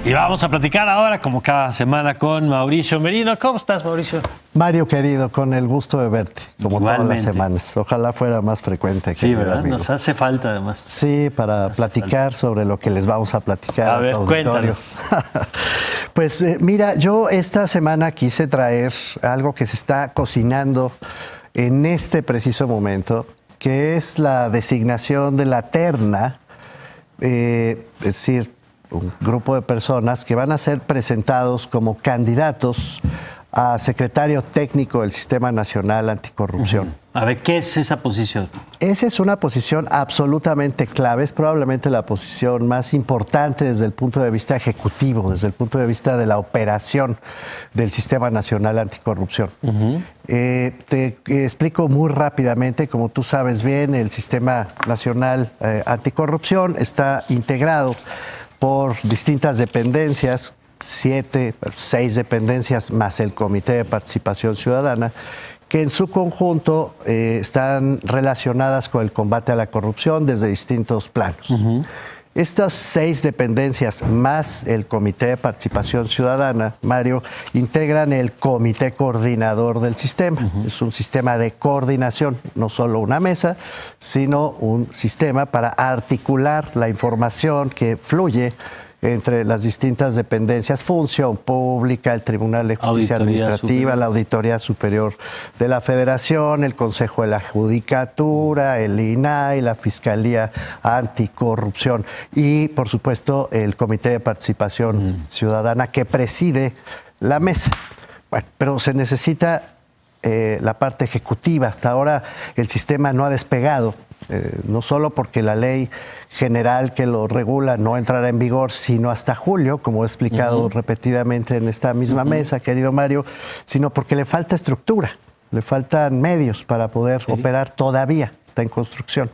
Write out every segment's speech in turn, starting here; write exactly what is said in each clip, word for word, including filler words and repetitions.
Y vamos a platicar ahora, como cada semana, con Mauricio Merino. ¿Cómo estás, Mauricio? Mario, querido, con el gusto de verte, como Igualmente. todas las semanas. Ojalá fuera más frecuente. Sí, ¿verdad? Amigo. Nos hace falta, además. Sí, para hace platicar falta. sobre lo que les vamos a platicar a ver, a tu auditorio. Pues eh, mira, yo esta semana quise traer algo que se está cocinando en este preciso momento, que es la designación de la terna, eh, es decir, un grupo de personas que van a ser presentados como candidatos a secretario técnico del Sistema Nacional Anticorrupción. Uh-huh. A ver, ¿qué es esa posición? Esa es una posición absolutamente clave, es probablemente la posición más importante desde el punto de vista ejecutivo, desde el punto de vista de la operación del Sistema Nacional Anticorrupción. Uh-huh. eh, te eh, explico muy rápidamente, como tú sabes bien, el Sistema Nacional eh, Anticorrupción está integrado por distintas dependencias, siete, seis dependencias más el Comité de Participación Ciudadana, que en su conjunto eh, están relacionadas con el combate a la corrupción desde distintos planos. Uh-huh. Estas seis dependencias más el Comité de Participación Ciudadana, Mario, integran el Comité Coordinador del sistema. Uh-huh. Es un sistema de coordinación, no solo una mesa, sino un sistema para articular la información que fluye entre las distintas dependencias, Función Pública, el Tribunal de Justicia Auditoría Administrativa, Superior. la Auditoría Superior de la Federación, el Consejo de la Judicatura, el I N A I, la Fiscalía Anticorrupción y, por supuesto, el Comité de Participación mm. Ciudadana que preside la mesa. Bueno, pero se necesita eh, la parte ejecutiva. Hasta ahora el sistema no ha despegado. Eh, no solo porque la ley general que lo regula no entrará en vigor sino hasta julio, como he explicado uh-huh. repetidamente en esta misma uh-huh. mesa, querido Mario, sino porque le falta estructura, le faltan medios para poder sí. operar todavía, está en construcción.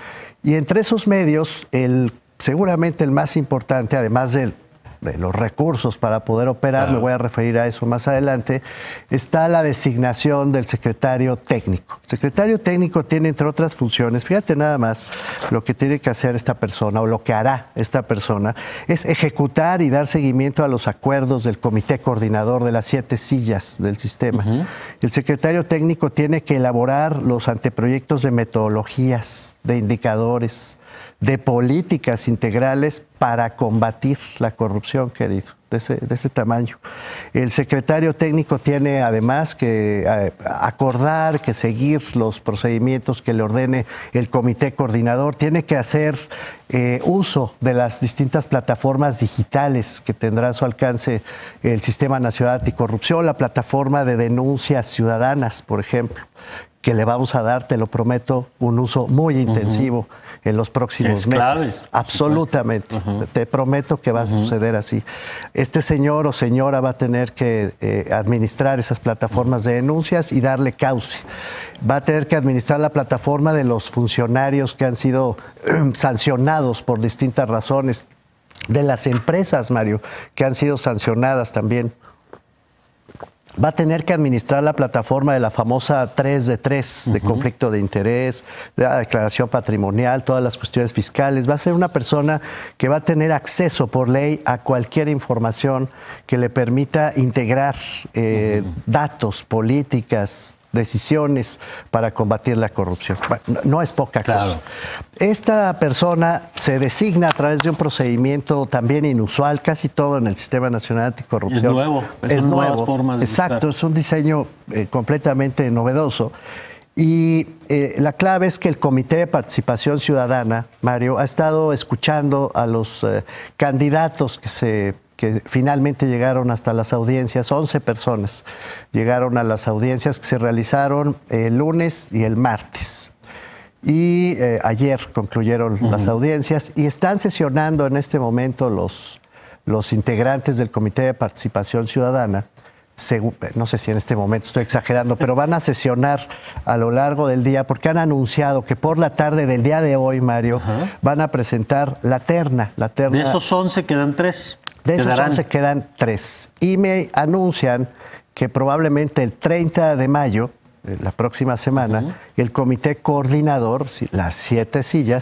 Y entre esos medios, el, seguramente el más importante, además del de los recursos para poder operar, claro. me voy a referir a eso más adelante, está la designación del secretario técnico. El secretario técnico tiene, entre otras funciones, fíjate nada más lo que tiene que hacer esta persona o lo que hará esta persona, es ejecutar y dar seguimiento a los acuerdos del comité coordinador de las siete sillas del sistema. Uh-huh. El secretario técnico tiene que elaborar los anteproyectos de metodologías, de indicadores, de políticas integrales para combatir la corrupción, querido, de ese, de ese tamaño. El secretario técnico tiene además que eh, acordar, que seguir los procedimientos que le ordene el comité coordinador, tiene que hacer eh, uso de las distintas plataformas digitales que tendrá a su alcance el Sistema Nacional Anticorrupción, la plataforma de denuncias ciudadanas, por ejemplo, que le vamos a dar, te lo prometo, un uso muy intensivo uh-huh. en los próximos es meses. Clave, absolutamente. Uh-huh. Te prometo que va uh-huh. a suceder así. Este señor o señora va a tener que eh, administrar esas plataformas uh-huh. de denuncias y darle cauce. Va a tener que administrar la plataforma de los funcionarios que han sido eh, sancionados por distintas razones, de las empresas, Mario, que han sido sancionadas también. Va a tener que administrar la plataforma de la famosa tres de tres, de uh-huh. conflicto de interés, de la declaración patrimonial, todas las cuestiones fiscales. Va a ser una persona que va a tener acceso por ley a cualquier información que le permita integrar eh, uh-huh. datos, políticas, decisiones para combatir la corrupción. Bueno, no es poca claro. cosa. Esta persona se designa a través de un procedimiento también inusual, casi todo en el Sistema Nacional Anticorrupción. Es nuevo. Es, es nuevo. Nuevas formas de Exacto, buscar. Es un diseño eh, completamente novedoso. Y eh, la clave es que el Comité de Participación Ciudadana, Mario, ha estado escuchando a los eh, candidatos que se que finalmente llegaron hasta las audiencias, once personas llegaron a las audiencias que se realizaron el lunes y el martes. Y eh, ayer concluyeron uh-huh. las audiencias y están sesionando en este momento los, los integrantes del Comité de Participación Ciudadana. Según, no sé si en este momento estoy exagerando, pero van a sesionar a lo largo del día porque han anunciado que por la tarde del día de hoy, Mario, uh-huh. van a presentar la terna, la terna. De esos once quedan tres. De esos once quedan tres. Y me anuncian que probablemente el treinta de mayo, la próxima semana, uh-huh. el comité coordinador, las siete sillas,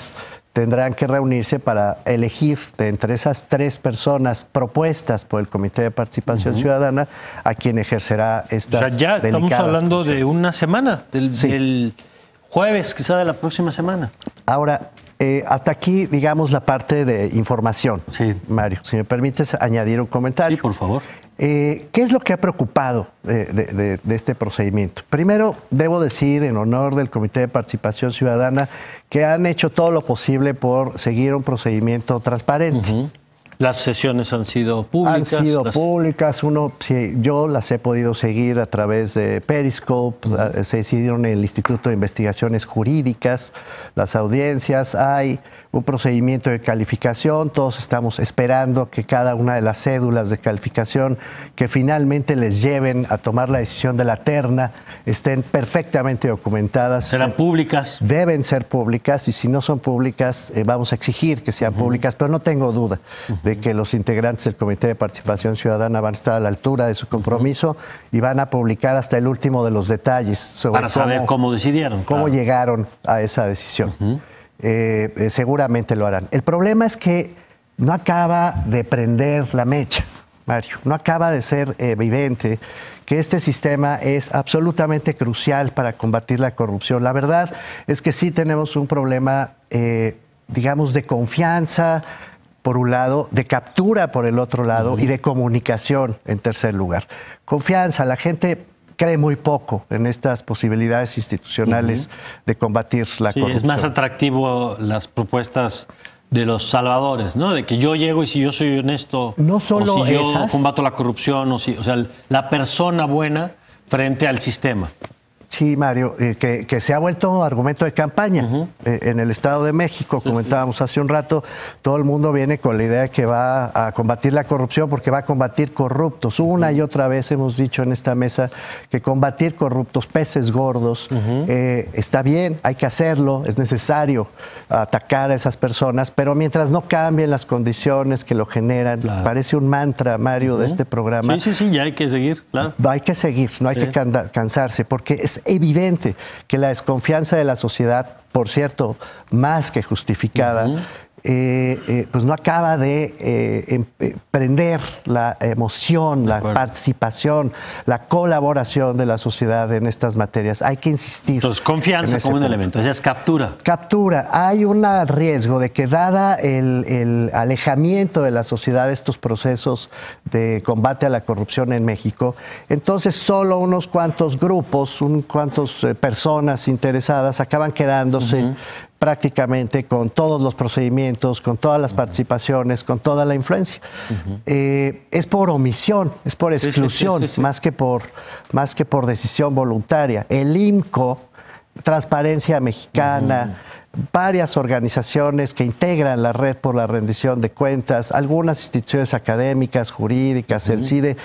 tendrán que reunirse para elegir de entre esas tres personas propuestas por el Comité de Participación uh-huh. Ciudadana a quien ejercerá estas delicadas. O sea, ya estamos hablando funciones. de una semana, del, sí. del jueves quizá de la próxima semana. Ahora, eh, hasta aquí, digamos, la parte de información. Sí. Mario, si me permites añadir un comentario. Sí, por favor. Eh, ¿Qué es lo que ha preocupado de, de, de, de este procedimiento? Primero, debo decir, en honor del Comité de Participación Ciudadana, que han hecho todo lo posible por seguir un procedimiento transparente. Uh-huh. Las sesiones han sido públicas. Han sido las... públicas. Uno, sí, yo las he podido seguir a través de Periscope. Uh-huh. Se decidieron en el Instituto de Investigaciones Jurídicas, las audiencias. Hay un procedimiento de calificación. Todos estamos esperando que cada una de las cédulas de calificación que finalmente les lleven a tomar la decisión de la terna estén perfectamente documentadas. ¿Serán públicas? Deben ser públicas, y si no son públicas, eh, vamos a exigir que sean uh-huh. públicas, pero no tengo duda uh-huh. de que los integrantes del Comité de Participación Ciudadana van a estar a la altura de su compromiso uh-huh. y van a publicar hasta el último de los detalles sobre para saber cómo, cómo decidieron. Cómo claro. llegaron a esa decisión. Uh-huh. Eh, eh, seguramente lo harán. El problema es que no acaba de prender la mecha, Mario. No acaba de ser evidente que este sistema es absolutamente crucial para combatir la corrupción. La verdad es que sí tenemos un problema, eh, digamos, de confianza, por un lado, de captura por el otro lado uh-huh. y de comunicación en tercer lugar. Confianza, la gente cree muy poco en estas posibilidades institucionales uh-huh. de combatir la sí, corrupción. Es más atractivo las propuestas de los salvadores, ¿no? De que yo llego y si yo soy honesto, no solo o si yo esas, combato la corrupción, o, si, o sea, la persona buena frente al sistema. Sí, Mario, eh, que, que se ha vuelto argumento de campaña. Uh-huh. eh, en el Estado de México, comentábamos hace un rato, todo el mundo viene con la idea de que va a combatir la corrupción porque va a combatir corruptos. Una uh-huh. y otra vez hemos dicho en esta mesa que combatir corruptos, peces gordos, uh-huh. eh, está bien, hay que hacerlo, es necesario atacar a esas personas, pero mientras no cambien las condiciones que lo generan, claro. parece un mantra, Mario, uh-huh. de este programa. Sí, sí, sí, ya hay que seguir, claro. Hay que seguir, no hay sí. que can- cansarse, porque es evidente que la desconfianza de la sociedad, por cierto, más que justificada, uh-huh. eh, eh, pues no acaba de eh, em, eh, prender la emoción, la participación, la colaboración de la sociedad en estas materias. Hay que insistir. Entonces, confianza como un elemento, esa es captura. Captura. Hay un riesgo de que, dada el, el alejamiento de la sociedad de estos procesos de combate a la corrupción en México, entonces solo unos cuantos grupos, unos cuantos eh, personas interesadas acaban quedándose uh-huh. prácticamente con todos los procedimientos, con todas las participaciones, con toda la influencia. Uh-huh. Eh, es por omisión, es por exclusión, sí, sí, sí, sí. Más, que por, más que por decisión voluntaria. El I M C O, Transparencia Mexicana, uh-huh. varias organizaciones que integran la Red por la Rendición de Cuentas, algunas instituciones académicas, jurídicas, uh-huh. el C I D E,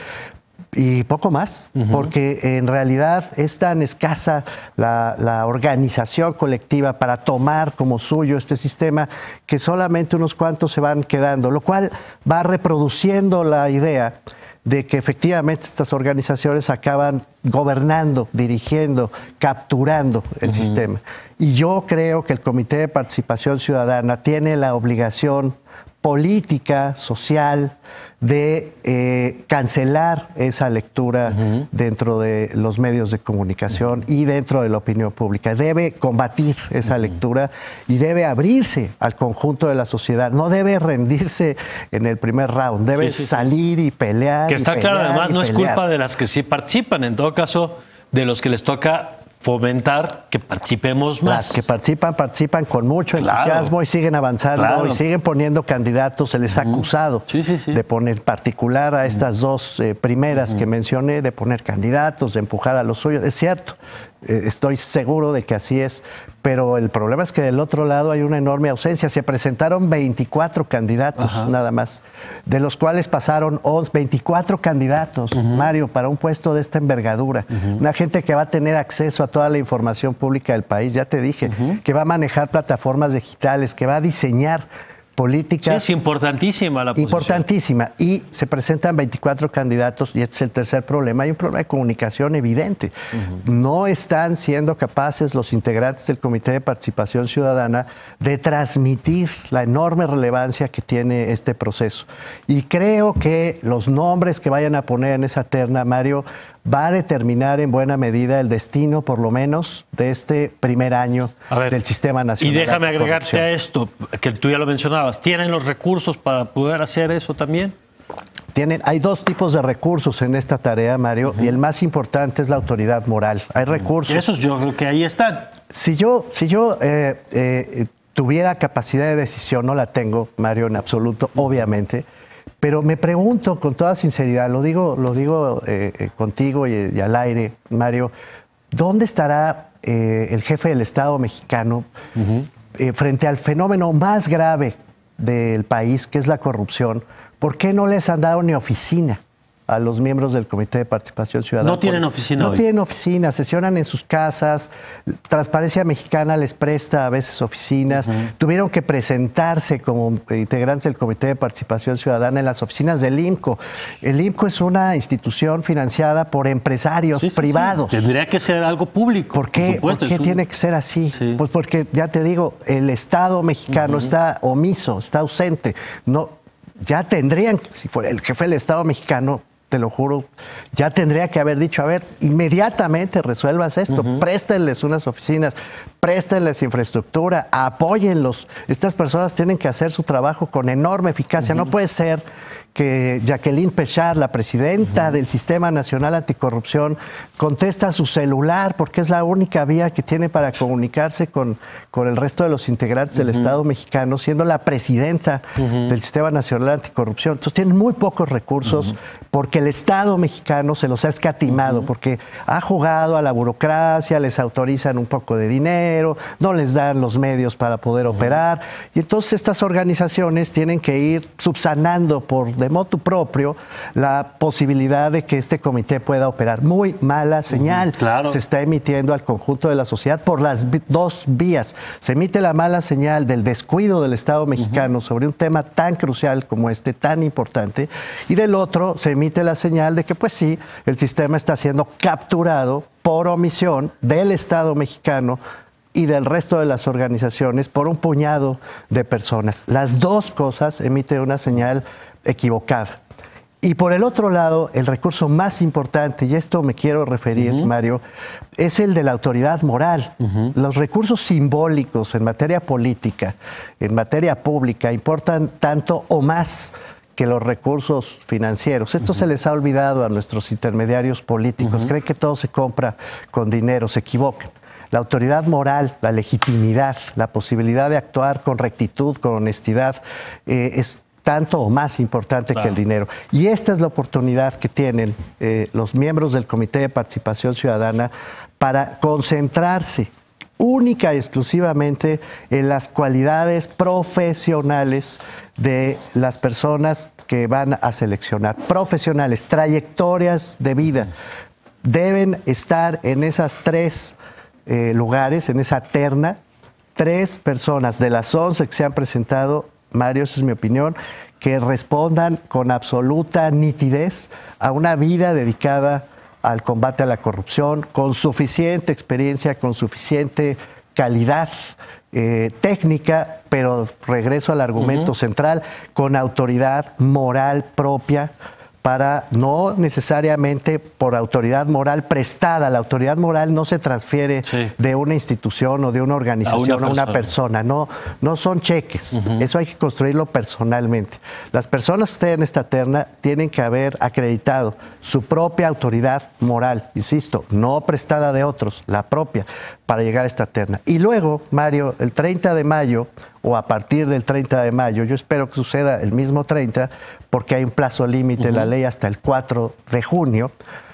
y poco más, uh-huh. porque en realidad es tan escasa la, la organización colectiva para tomar como suyo este sistema que solamente unos cuantos se van quedando, lo cual va reproduciendo la idea de que efectivamente estas organizaciones acaban gobernando, dirigiendo, capturando el uh-huh. sistema. Y yo creo que el Comité de Participación Ciudadana tiene la obligación política, social, de eh, cancelar esa lectura uh-huh. dentro de los medios de comunicación uh-huh. y dentro de la opinión pública. Debe combatir esa uh-huh. lectura y debe abrirse al conjunto de la sociedad. No debe rendirse en el primer round, debe sí, sí, salir sí. y pelear. Que está y claro, pelear, además, no pelear. es culpa de las que sí participan, en todo caso, de los que les toca fomentar que participemos más. Las que participan, participan con mucho claro. entusiasmo y siguen avanzando claro. y siguen poniendo candidatos. Se les ha acusado sí, sí, sí. de poner, en particular a estas dos eh, primeras uh-huh. que mencioné, de poner candidatos, de empujar a los suyos. Es cierto, eh, estoy seguro de que así es, pero el problema es que del otro lado hay una enorme ausencia. Se presentaron veinticuatro candidatos uh-huh. nada más, de los cuales pasaron once, veinticuatro candidatos, uh-huh. Mario, para un puesto de esta envergadura. Uh-huh. Una gente que va a tener acceso a toda la información pública del país, ya te dije, uh-huh. que va a manejar plataformas digitales, que va a diseñar políticas. Sí, es importantísima la posición. Importantísima. Y se presentan veinticuatro candidatos y este es el tercer problema. Hay un problema de comunicación evidente. Uh-huh. No están siendo capaces los integrantes del Comité de Participación Ciudadana de transmitir la enorme relevancia que tiene este proceso. Y creo que los nombres que vayan a poner en esa terna, Mario, va a determinar en buena medida el destino, por lo menos, de este primer año ver, del Sistema Nacional. Y déjame agregarte a esto, que tú ya lo mencionabas. ¿Tienen los recursos para poder hacer eso también? Tienen, hay dos tipos de recursos en esta tarea, Mario, uh-huh. y el más importante es la autoridad moral. Hay recursos. Esos yo creo que ahí están. Si yo, si yo eh, eh, tuviera capacidad de decisión, no la tengo, Mario, en absoluto, uh-huh. obviamente. Pero me pregunto con toda sinceridad, lo digo, lo digo eh, eh, contigo y, y al aire, Mario, ¿dónde estará eh, el jefe del Estado mexicano uh-huh. eh, frente al fenómeno más grave del país, que es la corrupción? ¿Por qué no les han dado ni oficina a los miembros del Comité de Participación Ciudadana? No tienen oficina No hoy. tienen oficina, sesionan en sus casas. Transparencia Mexicana les presta a veces oficinas. Uh-huh. Tuvieron que presentarse como integrantes del Comité de Participación Ciudadana en las oficinas del I M C O. El I M C O es una institución financiada por empresarios sí, sí, privados. Sí. Tendría que ser algo público. ¿Por qué, por ¿por qué un... tiene que ser así? Sí. Pues porque, ya te digo, el Estado mexicano uh-huh. está omiso, está ausente. No, ya tendrían, si fuera el jefe del Estado mexicano, te lo juro, ya tendría que haber dicho, a ver, inmediatamente resuelvas esto, uh-huh. préstenles unas oficinas, préstenles infraestructura, apóyenlos. Estas personas tienen que hacer su trabajo con enorme eficacia. Uh-huh. No puede ser que Jacqueline Pechard, la presidenta uh-huh. del Sistema Nacional Anticorrupción, contesta a su celular porque es la única vía que tiene para comunicarse con, con el resto de los integrantes uh-huh. del Estado mexicano, siendo la presidenta uh-huh. del Sistema Nacional Anticorrupción. Entonces tienen muy pocos recursos uh-huh. porque el Estado mexicano se los ha escatimado, uh-huh. porque ha jugado a la burocracia, les autorizan un poco de dinero, no les dan los medios para poder uh-huh. operar. Y entonces estas organizaciones tienen que ir subsanando por de motu propio la posibilidad de que este comité pueda operar. Muy mala señal. Uh-huh, claro. Se está emitiendo al conjunto de la sociedad por las dos vías. Se emite la mala señal del descuido del Estado mexicano uh-huh. sobre un tema tan crucial como este, tan importante, y del otro se emite la señal de que, pues sí, el sistema está siendo capturado por omisión del Estado mexicano y del resto de las organizaciones por un puñado de personas. Las dos cosas emiten una señal equivocada. Y por el otro lado, el recurso más importante, y esto me quiero referir, uh-huh. Mario, es el de la autoridad moral. Uh-huh. Los recursos simbólicos en materia política, en materia pública, importan tanto o más que los recursos financieros. Esto uh-huh. se les ha olvidado a nuestros intermediarios políticos. Uh-huh. Creen que todo se compra con dinero, se equivocan. La autoridad moral, la legitimidad, la posibilidad de actuar con rectitud, con honestidad, eh, es tanto o más importante claro. que el dinero. Y esta es la oportunidad que tienen eh, los miembros del Comité de Participación Ciudadana para concentrarse única y exclusivamente en las cualidades profesionales de las personas que van a seleccionar. Profesionales, trayectorias de vida. Deben estar en esas tres eh, lugares, en esa terna, tres personas de las once que se han presentado, Mario, esa es mi opinión, que respondan con absoluta nitidez a una vida dedicada al combate a la corrupción, con suficiente experiencia, con suficiente calidad eh, técnica, pero regreso al argumento uh-huh. central, con autoridad moral propia, para no necesariamente por autoridad moral prestada. La autoridad moral no se transfiere sí. de una institución o de una organización a una, a una persona. No, no son cheques. Uh-huh. Eso hay que construirlo personalmente. Las personas que estén en esta terna tienen que haber acreditado su propia autoridad moral, insisto, no prestada de otros, la propia, para llegar a esta terna. Y luego, Mario, el treinta de mayo, o a partir del treinta de mayo, yo espero que suceda el mismo treinta, porque hay un plazo límite uh-huh. en la ley hasta el cuatro de junio,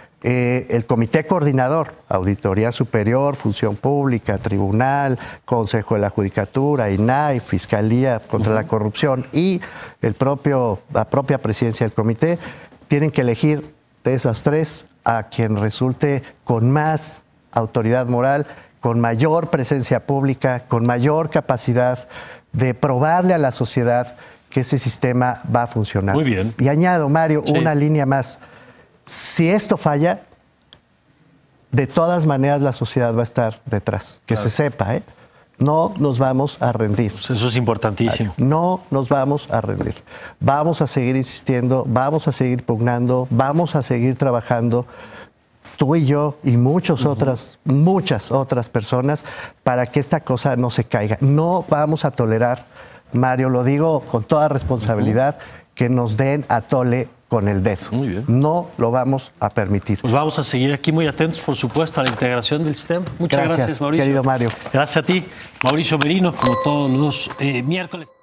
eh, el Comité Coordinador, Auditoría Superior, Función Pública, Tribunal, Consejo de la Judicatura, I N A I, Fiscalía contra uh-huh. la Corrupción y el propio, la propia presidencia del comité, tienen que elegir de esos tres a quien resulte con más autoridad moral, con mayor presencia pública, con mayor capacidad de probarle a la sociedad que ese sistema va a funcionar. Muy bien. Y añado, Mario, Sí. una línea más. Si esto falla, de todas maneras la sociedad va a estar detrás. Que Claro. se sepa, ¿eh? No nos vamos a rendir. Pues eso es importantísimo. No nos vamos a rendir. Vamos a seguir insistiendo, vamos a seguir pugnando, vamos a seguir trabajando, tú y yo y muchas uh-huh. otras, muchas otras personas, para que esta cosa no se caiga. No vamos a tolerar, Mario, lo digo con toda responsabilidad, uh-huh. que nos den a tole con el dedo. Muy bien. No lo vamos a permitir. Pues vamos a seguir aquí muy atentos, por supuesto, a la integración del sistema. Muchas gracias, gracias Mauricio. Querido Mario. Gracias a ti, Mauricio Merino, como todos los eh, miércoles.